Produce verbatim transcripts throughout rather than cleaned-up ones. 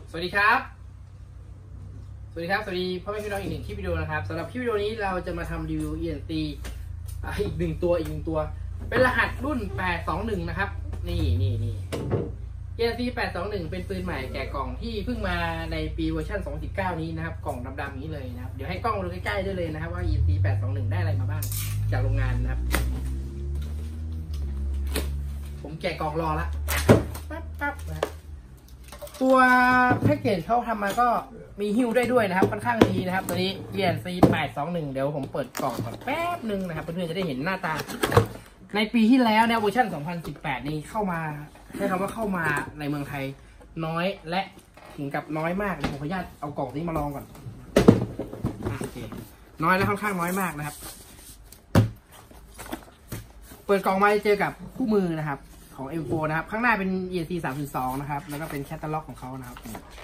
สวัสดีครับสวัสดีครับสวัสดีพ่อแม่พี่น้องอีกหนึ่งคลิปวิดีโอนะครับสำหรับคลิปวิดีโอนี้เราจะมาทำรีวิว อี เอ็น ซี อีกหนึ่งตัวอีกหนึ่งตัวเป็นรหัสรุ่นแปดสองหนึ่งนะครับนี่นี่นี่ อี เอ็น ซี แปดสองหนึ่งเป็นปืนใหม่แกะกล่องที่เพิ่งมาในปีเวอร์ชันสองพันสิบเก้านี้นะครับกล่องดำๆนี้เลยนะครับเดี๋ยวให้กล้องดูใกล้ๆได้เลยนะครับว่า อี เอ็น ซี แปดสองหนึ่งได้อะไรมาบ้างจากโรงงานนะครับผมแกะกล่องรอละปั๊บปั๊บนะตัวแพ็กเกจเขาทำมาก็มีหิ้วได้ด้วยนะครับค่อนข้างดีนะครับตัวนี้ อี เอ็น ซี แปดสองหนึ่งเดี๋ยวผมเปิดกล่องก่อนแป๊บนึงนะครับเพื่อนๆจะได้เห็นหน้าตาในปีที่แล้วเนี่ยเวอร์ชันสองพันสิบแปดนี้เข้ามาใช้คำว่าเข้ามาในเมืองไทยน้อยและถึงกับน้อยมากผมขออนุญาตเอากล่องนี้มาลองก่อนโอเคน้อยและค่อนข้างน้อยมากนะครับเปิดกล่องมาเจอกับคู่มือนะครับของ เอ็ม โฟร์ นะครับข้างหน้าเป็น อี เอ็น ซี สามจุดสอง นะครับแล้วก็เป็นแคตตาล็อกของเขานะครับ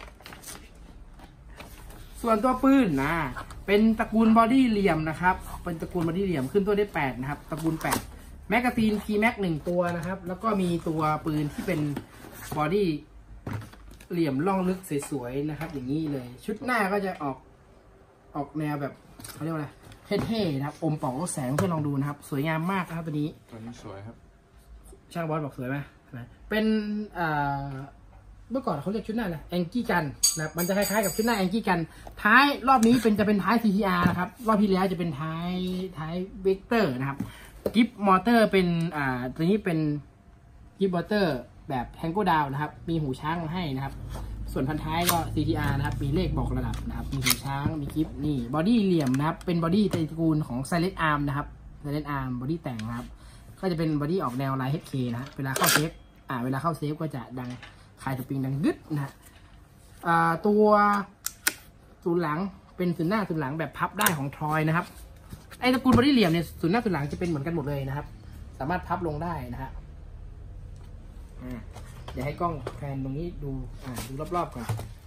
ส่วนตัวปืนนะเป็นตระกูลบอดี้เหลี่ยมนะครับเป็นตระกูลบอดี้เหลี่ยมขึ้นตัวได้แปดนะครับตระกูลแปดแมกกาซีน พี แม็ก หนึ่งตัวนะครับแล้วก็มีตัวปืนที่เป็นบอดี้เหลี่ยมล่องลึกสวยๆนะครับอย่างนี้เลยชุดหน้าก็จะออกออกแนวแบบเขาเรียกว่าอะไรเท่ๆนะครับอมปล่องแสงเพื่อนลองดูนะครับสวยงามมากนะครับตัวนี้ตัวนี้สวยครับช่างบอสบอกสวยไหมเป็นเมื่อก่อนเขาเรียกชุดหน้าอะไรแองกี้กันนะมันจะคล้ายๆกับชุดหน้าแองกี้กันท้ายรอบนี้เป็นจะเป็นท้าย ซี ที อาร์ นะครับรอบที่แล้วจะเป็นท้ายท้ายเวกเตอร์นะครับกิฟมอเตอร์เป็นอ่าตัวนี้เป็นกิฟมอเตอร์แบบแฮงโกดาวนะครับมีหูช้างมาให้นะครับส่วนพันท้ายก็ ซี ที อาร์ นะครับมีเลขบอกระดับนะครับมีหูช้างมีกิฟนี่บอดี้เหลี่ยมนะครับเป็นบอดี้ตระกูลของ Silent Arm นะครับ Silent Arm บอดี้แต่งนะครับก็จะเป็นบอดี้ออกแนวลาย เอช เค นะเวลาเข้าเซฟอ่าเวลาเข้าเซฟก็จะดังคายสปริงดังกึดนะฮะอ่าตัวศูนย์หลังเป็นศูนย์หน้าศูนย์หลังแบบพับได้ของทรอยนะครับไอ้ตระกูลบอดี้เหลี่ยมเนี่ยศูนย์หน้าศูนย์หลังจะเป็นเหมือนกันหมดเลยนะครับสามารถพับลงได้นะฮะอ่าเดี๋ยวให้กล้องแพนตรงนี้ดูอ่าดูรอบๆก่อน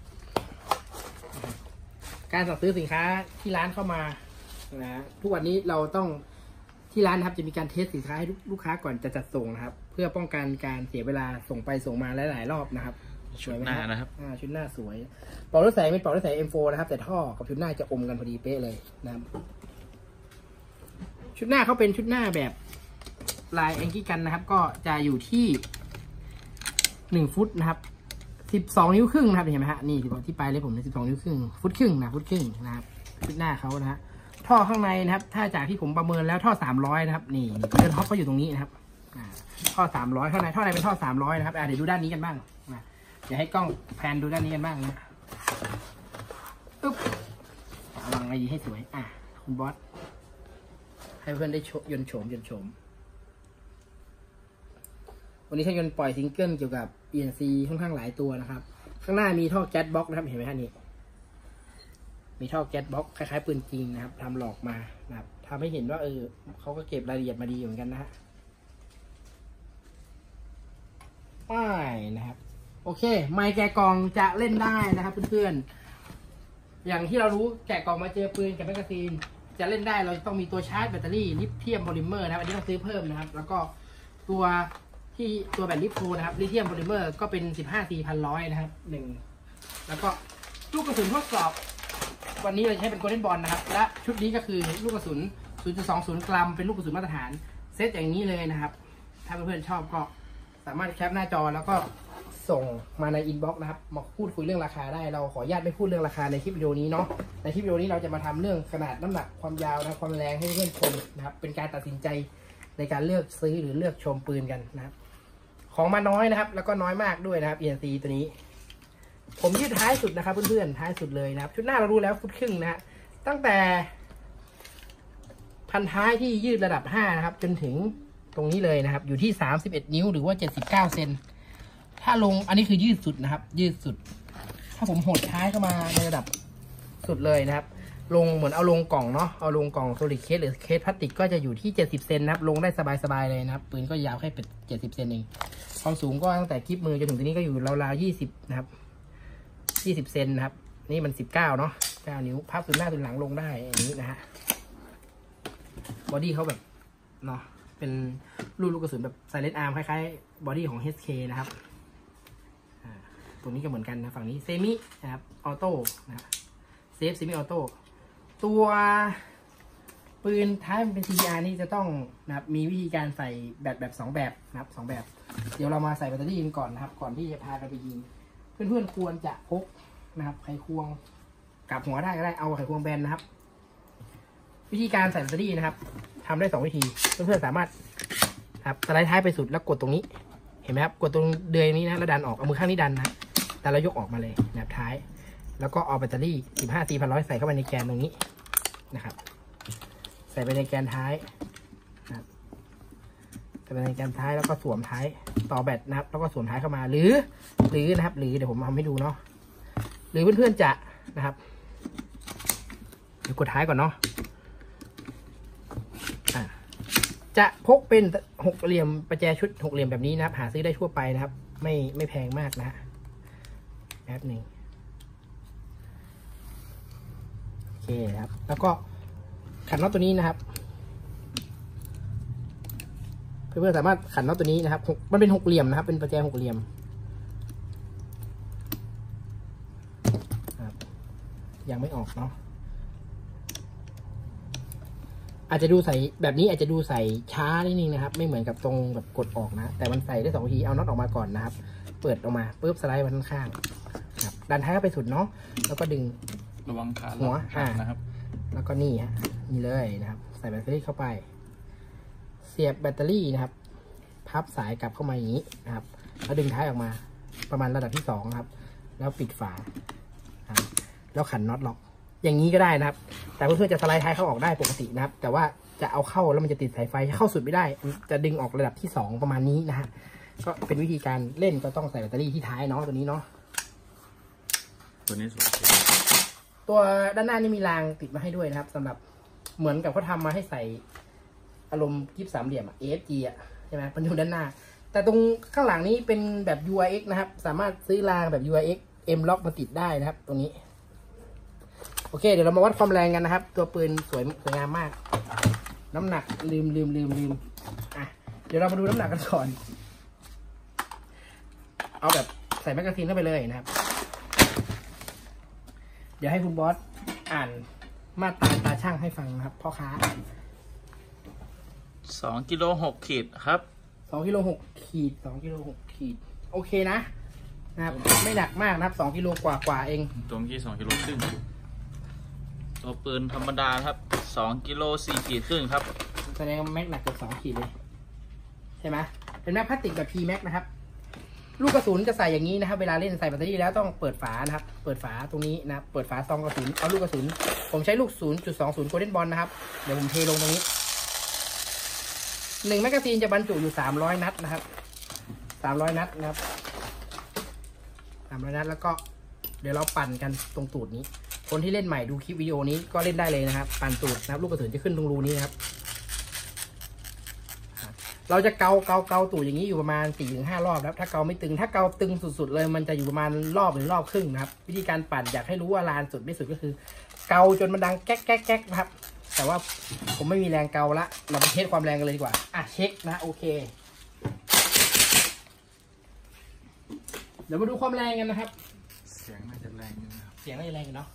การสั่งซื้อสินค้าที่ร้านเข้ามานะทุกวันนี้เราต้องที่ร้านนะครับจะมีการเทสสินค้าให้ลูกค้าก่อนจะจัดส่งนะครับเพื่อป้องกันการเสียเวลาส่งไปส่งมาหลายๆรอบนะครับชุดหน้านะครับอ่าชุดหน้าสวยปลอกรถแสงเป็นปลอกรถแสง เอ็ม โฟร์ นะครับแต่ท่อกับชุดหน้าจะอมกันพอดีเป๊ะเลยนะครับชุดหน้าเขาเป็นชุดหน้าแบบลายแองกี้กันนะครับก็จะอยู่ที่หนึ่งฟุตนะครับสิบสองนิ้วครึ่งนะครับเห็นไหมฮะนี่ที่ปลายเล็บผมสิบสองนิ้วครึ่งฟุตครึ่งนะฟุตครึ่งนะครับชุดหน้าเขานะฮะท่อข้างในนะครับถ้าจากที่ผมประเมินแล้วท่อสามร้อยนะครับนี่เดินท็อปก็อยู่ตรงนี้นะครับท่อสามร้อยข้างในท่อในเป็นท่อสามร้อยนะครับเดี๋ยวดูด้านนี้กันบ้างนะเดี๋ยวให้กล้องแพนดูด้านนี้กันบ้างนะอึ๊บวางไว้ดีให้สวยอ่ะคุณบอสให้เพื่อนได้ยนต์โฉมยนต์โฉมวันนี้ช่างยนต์ปล่อยซิงเกิลเกี่ยวกับ อี เอ็น ซี ค่อนข้างหลายตัวนะครับข้างหน้ามีท่อแก๊สบ็อกนะครับเห็นไหมฮะนี่มีท่อแก๊สบ็อกคล้ายๆปืนจริงนะครับทำหลอกมานะครับทำให้เห็นว่าเออเขาก็เก็บรายละเอียดมาดีเหมือนกันนะฮะป้ายนะครับโอเคไมค์แกะกล่องจะเล่นได้นะครับเพื่อนๆอย่างที่เรารู้แกะกล่องมาเจอปืนกับแมกกาซีนจะเล่นได้เราต้องมีตัวชาร์จแบตเตอรี่ลิเธียมโพลิเมอร์นะครับอันนี้ต้องซื้อเพิ่มนะครับแล้วก็ตัวที่ตัวแบตลิโพนะครับลิเธียมโพลิเมอร์ก็เป็นสิบห้า สี่พันร้อยนะครับหนึ่งแล้วก็ลูกกระสุนทดสอบวันนี้เราใช้เป็นโกลเด้นบอลนะครับและชุดนี้ก็คือลูกกระสุน ศูนย์จุดสองศูนย์ กรัมเป็นลูกกระสุนมาตรฐานเซตอย่างนี้เลยนะครับถ้าเพื่อนๆชอบก็สามารถแคปหน้าจอแล้วก็ส่งมาในอินบ็อกซ์นะครับมาพูดคุยเรื่องราคาได้เราขออนุญาตไม่พูดเรื่องราคาในคลิปวิดีโอนี้เนาะในคลิปวิดีโอนี้เราจะมาทำเรื่องขนาดน้ำหนักความยาวนะความแรงให้เพื่อนๆชมนะครับเป็นการตัดสินใจในการเลือกซื้อหรือเลือกชมปืนกันนะครับของมาน้อยนะครับแล้วก็น้อยมากด้วยนะครับ อี เอ็น ซี ตัวนี้ผมยืดท้ายสุดนะครับเพื่อนๆท้ายสุดเลยนะครับชุดหน้าเรารู้แล้วฟุตครึ่งนะฮะตั้งแต่พันท้ายที่ยืดระดับห้านะครับจนถึงตรงนี้เลยนะครับอยู่ที่สามสิบเอ็ดนิ้วหรือว่าเจ็ดสิบเก้าเซนถ้าลงอันนี้คือยืดสุดนะครับยืดสุดถ้าผมหดท้ายเข้ามาในระดับสุดเลยนะครับลงเหมือนเอาลงกล่องเนาะเอาลงกล่องโซลิดเคสหรือเคสพลาสติกก็จะอยู่ที่เจ็ดสิบเซนนะครับลงได้สบายๆเลยนะครับปืนก็ยาวแค่เป็นเจ็ดสิบเซนเองความสูงก็ตั้งแต่กิ๊บมือจนถึงตรงนี้ก็อยู่ราวๆยี่สิบนะครับยี่สิบเซนนะครับนี่มันสิบเก้าเนาะเก้านิ้วพับส่วนหน้าส่วนหลังลงได้อย่างนี้นะฮะบอดี้เขาแบบเนาะเป็นลูกลูกกระสุนแบบไซเลนต์อาร์มคล้ายๆบอดี้ของ เอช เค นะครับตัวนี้ก็เหมือนกันนะฝั่งนี้เซมินะครับออโต้นะเซฟเซมิออโต้ตัวปืนท้ายมันเป็น ซี ดี อาร์ นี่จะต้องนะครับมีวิธีการใส่แบบแบบสองแบบนะครับสองแบบเดี๋ยวเรามาใส่แบตเตอรี่กันก่อนนะครับก่อนที่จะพากันไปยิงเพื่อนๆควรจะพกนะครับไขควงกลับหัวได้ก็ได้เอาไขควงแบนนะครับวิธีการใส่แบตเตอรี่นะครับทำได้สองวิธีเพื่อนๆสามารถครับสไลด์ท้ายไปสุดแล้วกดตรงนี้เห็นไหมครับกดตรงเดือยนี้นะแล้วดันออกเอามือข้างนี้ดันนะแต่เรายกออกมาเลยนะครับท้ายแล้วก็เอาแบตเตอรี่สิบห้า สี่พันร้อยใส่เข้าไปในแกนตรงนี้นะครับใส่ไปในแกนท้ายนะครับใส่ไปในแกนท้ายแล้วก็สวมท้ายต่อแบตนะครับแล้วก็สวมท้ายเข้ามาหรือหรือนะครับหรือเดี๋ยวผมทำให้ดูเนาะหรือเพื่อนๆจะนะครับเดี๋ยวกดท้ายก่อนเนาะอ่ะจะพกเป็นหกเหลี่ยมประแจชุดหกเหลี่ยมแบบนี้นะครับหาซื้อได้ทั่วไปนะครับไม่ไม่แพงมากนะแป๊บหนึ่งโอเคครับแล้วก็ขันน็อตตัวนี้นะครับเพื่อนๆสามารถขันน็อตตัวนี้นะครับมันเป็นหกเหลี่ยมนะครับเป็นประแจหกเหลี่ยมครับยังไม่ออกเนาะอาจจะดูใส่แบบนี้อาจจะดูใส่ช้านิดนึงนะครับไม่เหมือนกับตรงแบบกดออกนะแต่มันใส่ได้สองทีเอาน็อตออกมาก่อนนะครับเปิดออกมาปุ๊บสไลด์มันข้างๆครับดันท้ายเข้าไปสุดเนาะแล้วก็ดึงระวังขาหัวอ่านะครับแล้วก็นี่ฮะนี่เลยนะครับใส่แบตเตอรี่เข้าไปเสียบแบตเตอรี่นะครับพับสายกลับเข้ามาอย่างนี้นะครับแล้วดึงท้ายออกมาประมาณระดับที่สองครับแล้วปิดฝาแล้วขันน็อตล็อกอย่างนี้ก็ได้นะครับแต่เพื่อนๆจะสไลด์ท้ายเข้าออกได้ปกตินะครับแต่ว่าจะเอาเข้าแล้วมันจะติดสายไฟเข้าสุดไม่ได้จะดึงออกระดับที่สองประมาณนี้นะฮะก็เป็นวิธีการเล่นก็ต้องใส่แบตเตอรี่ที่ท้ายเนาะตัวนี้เนาะตัวนี้สวยตัวด้านหน้านี่มีรางติดมาให้ด้วยนะครับสำหรับเหมือนกับเขาทำมาให้ใส่อารมณ์กิฟสามเหลี่ยมอะ เอ เอฟ จี อะใช่ไหมมันอยู่ด้านหน้าแต่ตรงข้างหลังนี้เป็นแบบ ยู อาร์ เอ็กซ์ นะครับสามารถซื้อรางแบบ ยู อาร์ เอ็กซ์ M Lock มาติดได้นะครับตรงนี้โอเคเดี๋ยวเรามาวัดความแรงกันนะครับตัวปืนสวยสวยงามมากน้ำหนักลืมลืมลืมลืมอ่ะเดี๋ยวเรามาดูน้ำหนักกันก่อนเอาแบบใส่แมกกาซีนเข้าไปเลยนะครับเดี๋ยวให้คุณบอสอ่านมาตราตาช่างให้ฟังนะครับพ่อค้าสองกิโลหกขีดครับสองกิโลหกขีดสองกิโลหกขีดโอเคนะนะครับไม่หนักมากนะครับสองกิโลกว่ากว่าเองตัวเมื่อกี้สองกิโลครึ่งตัวปืนธรรมดาครับสองกิโลสี่ขีดครึ่งครับแสดงว่าแม็กหนักเกือบสองขีดเลยใช่ไหมเป็นแม็กพลาสติกแบบ พี แม็ก นะครับลูกกระสุนจะใส่อย่างนี้นะครับเวลาเล่นใส่แบตเตอรี่แล้วต้องเปิดฝานะครับเปิดฝาตรงนี้นะเปิดฝาซองกระสุนเอาลูกกระสุนผมใช้ลูก ศูนย์จุดสองศูนย์ Golden Ball นะครับเดี๋ยวผมเทลงตรงนี้หนึ่งแมกกาซีนจะบรรจุอยู่สามร้อยนัดนะครับสามร้อยนัดนะครับสามร้อยนัดแล้วก็เดี๋ยวเราปั่นกันตรงตูดนี้คนที่เล่นใหม่ดูคลิปวิดีโอนี้ก็เล่นได้เลยนะครับปั่นตูดนะครับลูกกระสุนจะขึ้นตรงรูนี้นะครับเราจะเกาเกาเกาตูดอย่างนี้อยู่ประมาณ สี่ถึงห้า รอบแล้วถ้าเกาไม่ตึงถ้าเกาตึงสุดๆเลยมันจะอยู่ประมาณรอบหรือรอบครึ่งนะครับวิธีการปั่นอยากให้รู้ว่าลานสุดไม่สุดก็คือเกาจนมันดังแก๊กแก๊กแก๊กนะครับแต่ว่าผมไม่มีแรงเกาละเราไปเทสความแรงกันเลยดีกว่าอ่ะเช็คนะโอเคเดี๋ยวมาดูความแรงกันนะครับเสียงน่าจะแรงนะครับเสียงน่าจะแรงกันเนาะ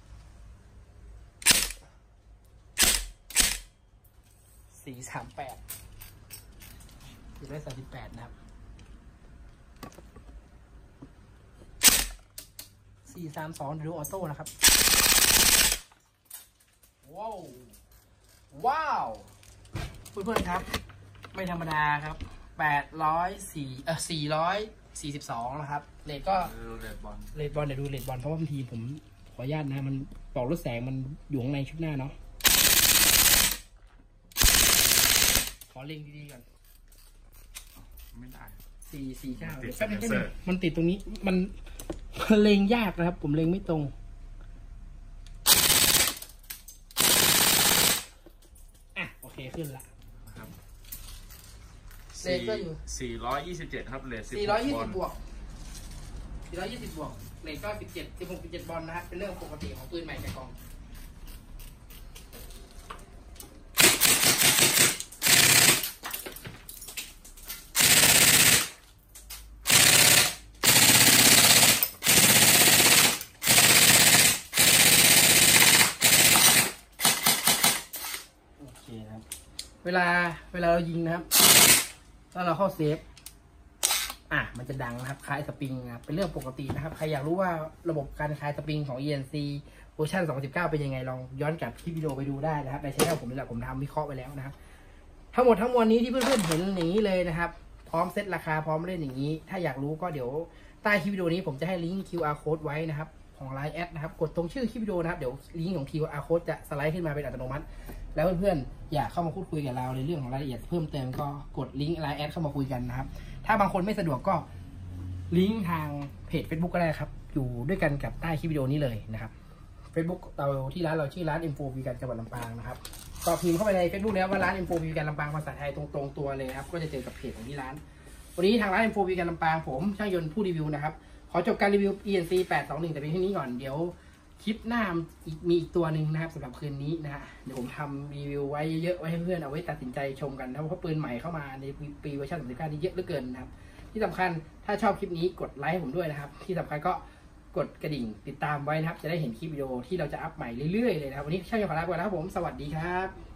สี่สามแปดสี่ร้อยสามสิบแปดนะครับสี่สามสองดูออโต้นะครับว้าวว้าวเพื่อนๆครับไม่ธรรมดาครับแปดร้อยสี่เออสี่ร้อยสี่สิบสองนะครับเลทก็เลทบอลเลทบอลเดี๋ยวดูเลทบอลเพราะว่าบางทีผมขออนุญาตนะมันปอกรถแสงมันอยู่ข้างในชุดหน้าเนาะขอเล็งดีๆก่อนไม่ได้สี่สี่เก้าแป๊บนึงแป๊บนึงมันติดตรงนี้มันมันเล็งยากนะครับผมเล็งไม่ตรงอ่ะโอเคขึ้นละครับเลทก็อยู่สี่ร้อยยี่สิบเจ็ดครับเลทสี่ร้อยยี่สิบบวกสี่ร้อยยี่สิบบวกเลทก็สิบเจ็ดสิบหกสิบเจ็ดบอลนะครับเป็นเรื่องปกติของปืนใหม่แกะกล่องเวลาเวลาเรายิงนะครับแล้วเราเข้าเซฟอ่ะมันจะดังนะครับคลายสปริงนะครับเป็นเรื่องปกตินะครับใครอยากรู้ว่าระบบการคลายสปริงของ อี เอ็น ซี เวอร์ชันสองพันสิบเก้าเป็นยังไงลองย้อนกลับคลิปวิดีโอไปดูได้นะครับในช่องผมนี่แหละผมทำวิเคราะห์ไปแล้วนะครับทั้งหมดทั้งมวลนี้ที่เพื่อนๆเห็นอย่างนี้เลยนะครับพร้อมเซตราคาพร้อมเล่นอย่างนี้ถ้าอยากรู้ก็เดี๋ยวใต้คลิปวิดีโอนี้ผมจะให้ลิงก์ คิว อาร์ Code ไว้นะครับของ ไลน์ แอดนะครับกดตรงชื่อคลิปวิดีโอนะครับเดี๋ยวลิงก์ของ คิว อาร์ Code จะสไลด์ขึ้นมาเป็นอัตโนมัติแล้วเพื่อนๆอยากเข้ามาพูดคุยกับเราในเรื่องของรายละเอียดเพิ่มเติมก็กดลิงก์ ไลน์ แอดเข้ามาคุยกันนะครับถ้าบางคนไม่สะดวกก็ลิงก์ทางเพจ Facebook ก็ได้ครับอยู่ด้วยกันกับใต้คลิปวิดีโอนี้เลยนะครับ Facebook เราที่ร้านเราชื่อร้าน เอ็ม โฟร์ วี กันจังหวัดลำปางนะครับก็พิมพ์เข้าไปใน Facebook แล้วว่าร้าน เอ็ม โฟร์ วี กันลำปางภาษาไทยตรงๆตัวเลยครับก็จะเจอกับเพจของที่ร้านวันนี้ทางร้าน เอ็ม โฟร์ วี กันลำปางผมช่างยนต์ผู้รีวิวนะครับขอจบการรีวิว อี เอ็น ซี แปดสองหนึ่งแต่เพียงเท่านี้ก่อนเดี๋ยวคลิปหน้ามีอีกตัวหนึ่งนะครับสำหรับคืนนี้นะฮะเดี๋ยวผมทำรีวิวไว้เยอะๆไว้ให้เพื่อนเอาไว้ตัดสินใจชมกันนะเพราะปืนใหม่เข้ามาในปีเวอร์ชันสองพันสิบเก้านี้เยอะเหลือเกินนะครับที่สำคัญถ้าชอบคลิปนี้กดไลค์ให้ผมด้วยนะครับที่สำคัญก็กดกระดิ่งติดตามไว้นะครับจะได้เห็นคลิปวิดีโอที่เราจะอัพใหม่เรื่อยๆเลยนะครับวันนี้ช่างยนต์ขอลาไปก่อนนะครับผมสวัสดีครับ